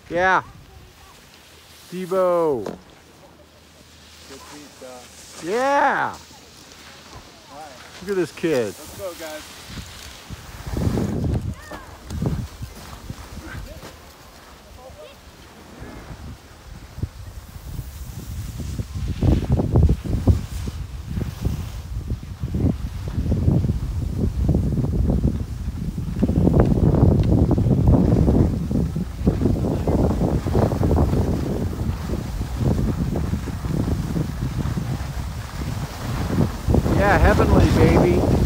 Yeah. Devo. Good pizza. Yeah. Alright, Look at this kid. let's go, guys. Yeah, heavenly, baby.